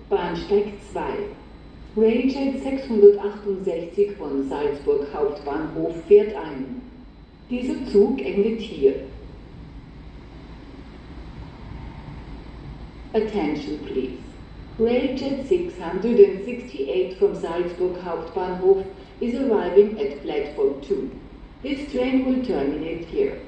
Bahnsteig 2. Railjet 668 von Salzburg Hauptbahnhof fährt ein. Dieser Zug endet hier. Attention please. Railjet 668 from Salzburg Hauptbahnhof is arriving at platform 2. This train will terminate here.